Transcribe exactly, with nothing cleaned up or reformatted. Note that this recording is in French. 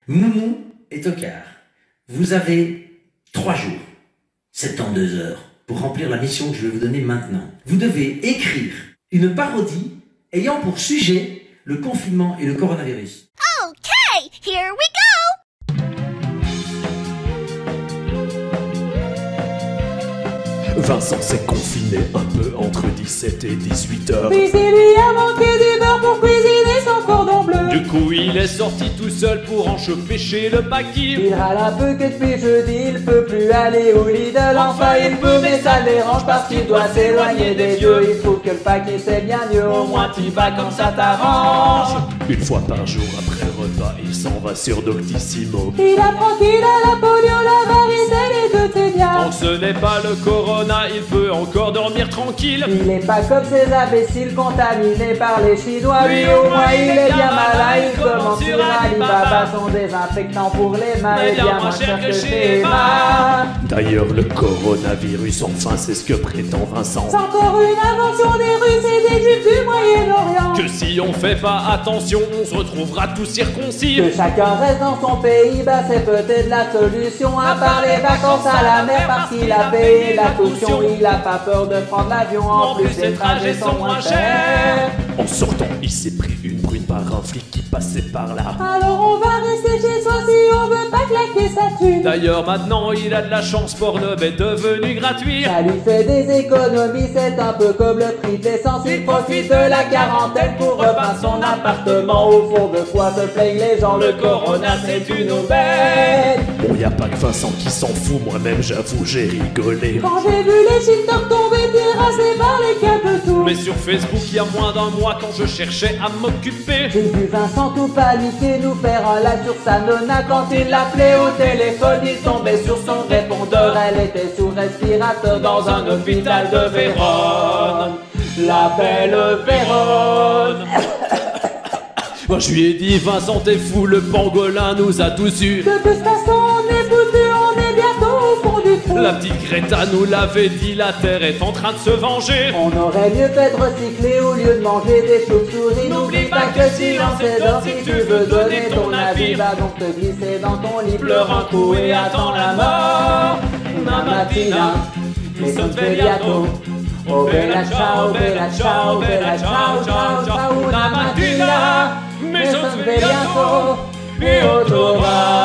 Moumou et Tocard, vous avez trois jours, sept ans, deux heures, pour remplir la mission que je vais vous donner maintenant. Vous devez écrire une parodie ayant pour sujet le confinement et le coronavirus. Okay, here we go! Vincent s'est confiné un peu entre dix-sept et dix-huit heures. Puis il lui a manqué du beurre pour cuisiner son cordon bleu. Du coup il est sorti tout seul pour en choper chez le paquis. Il râle un peu que depuis jeudi il peut plus aller au Lidl. Enfin il peut mais ça le dérange parce qu'il doit s'éloigner des vieux. Il trouve que le paquet c'est bien mieux, au moins t'y vas comme ça t'arrange. Une fois par jour après le repas il s'en va sur Doctissimo. Il apprend qu'il a la polio, la varicelle et deux ténias. Donc ce n'est pas le corona, il peut encore dormir tranquille. Il n'est pas comme ces imbéciles contaminés par les Chinois. Lui au moins il est bien malin, il commande sur Alibaba son désinfectant pour les mains est bien moins cher que chez Emma. D'ailleurs le coronavirus, enfin c'est ce que prétend Vincent. C'est encore une invention des Russes et des Juifs du Moyen-Orient. Que si on fait pas attention, on se retrouvera tous circoncis. Que chacun reste dans son pays, bah c'est peut-être la solution. À part les vacances à la mer parce qu'il a payé la caution. Il a pas peur de prendre l'avion, en plus ses trajets sont moins chers. En sortant, il s'est pris une brune par un flic qui passait par là. Alors on va rester chez soi si on veut pas claquer sa thune. D'ailleurs maintenant il a de la chance, Pornhub est devenu gratuit. Ça lui fait des économies, c'est un peu comme le prix de l'essence. Il profite de la quarantaine pour repeindre son appartement. Au fond de quoi se plaignent les gens, le corona c'est une aubaine. Bon y a pas que Vincent qui s'en fout, moi-même j'avoue j'ai rigolé. Quand j'ai vu les shit-talks tomber terrassés par les câbles tout. Mais sur Facebook il y a moins d'un mois quand je cherchais à m'occuper, j'ai vu Vincent tout paniquer nous faire un live sur sa nonna. Quand il l'appelait au téléphone, il tombait sur son répondeur. Elle était sous respirateur dans un hôpital de Vérone. La belle Vérone. Moi je lui ai dit Vincent t'es fou, le pangolin nous a tous eu. De toute façon on est foutu, on est bientôt au fond du trou. La petite Greta nous l'avait dit, la terre est en train de se venger. On aurait mieux fait de recycler au lieu de manger des chauves-souris. N'oublie pas que silence est d'or, si tu veux donner ton avis, va donc te glisser dans ton lit, pleure un coup et attends la mort. Una mattina, mi son svegliato. Oh bella ciao, bella ciao, bella ciao, ciao, ciao. Una mattina, mi son svegliato e ho trovato